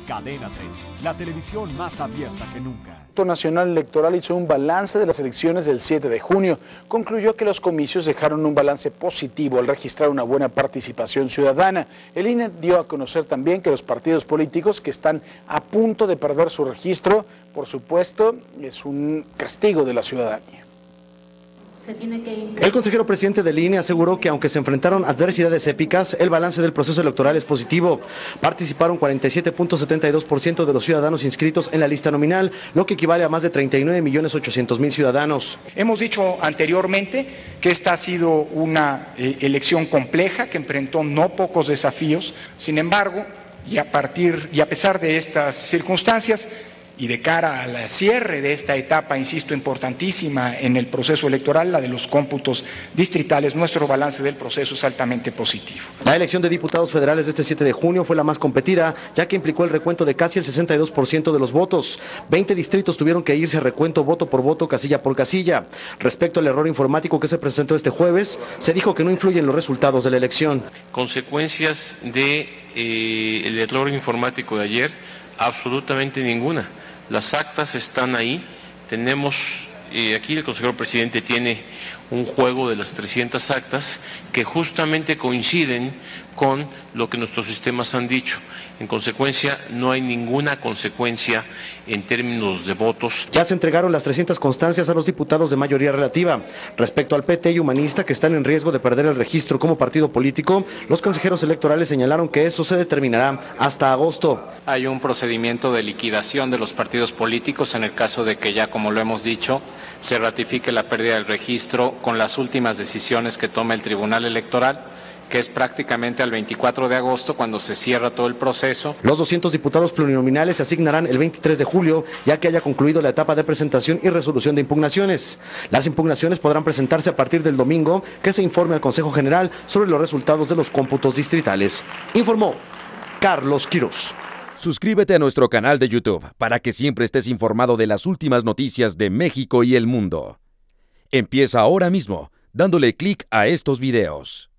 Cadena 30, la televisión más abierta que nunca. El Instituto Nacional Electoral hizo un balance de las elecciones del 7 de junio. Concluyó que los comicios dejaron un balance positivo al registrar una buena participación ciudadana. El INE dio a conocer también que los partidos políticos que están a punto de perder su registro, por supuesto, es un castigo de la ciudadanía. El consejero presidente del INE aseguró que aunque se enfrentaron adversidades épicas, el balance del proceso electoral es positivo. Participaron 47.72% de los ciudadanos inscritos en la lista nominal, lo que equivale a más de 39.800.000 ciudadanos. Hemos dicho anteriormente que esta ha sido una elección compleja que enfrentó no pocos desafíos. Sin embargo, y a pesar de estas circunstancias, y de cara al cierre de esta etapa, insisto, importantísima en el proceso electoral, la de los cómputos distritales, nuestro balance del proceso es altamente positivo. La elección de diputados federales de este 7 de junio fue la más competida, ya que implicó el recuento de casi el 62% de los votos. 20 distritos tuvieron que irse a recuento voto por voto, casilla por casilla. Respecto al error informático que se presentó este jueves, se dijo que no influye en los resultados de la elección. Consecuencias del error informático de ayer, absolutamente ninguna. Las actas están ahí, tenemos, aquí el consejero presidente tiene un juego de las 300 actas que justamente coinciden con lo que nuestros sistemas han dicho. En consecuencia, no hay ninguna consecuencia en términos de votos. Ya se entregaron las 300 constancias a los diputados de mayoría relativa. Respecto al PT y Humanista, que están en riesgo de perder el registro como partido político, los consejeros electorales señalaron que eso se determinará hasta agosto. Hay un procedimiento de liquidación de los partidos políticos en el caso de que ya, como lo hemos dicho, se ratifique la pérdida del registro con las últimas decisiones que tome el Tribunal Electoral, que es prácticamente al 24 de agosto cuando se cierra todo el proceso. Los 200 diputados plurinominales se asignarán el 23 de julio, ya que haya concluido la etapa de presentación y resolución de impugnaciones. Las impugnaciones podrán presentarse a partir del domingo, que se informe al Consejo General sobre los resultados de los cómputos distritales. Informó Carlos Quirós. Suscríbete a nuestro canal de YouTube para que siempre estés informado de las últimas noticias de México y el mundo. Empieza ahora mismo, dándole clic a estos videos.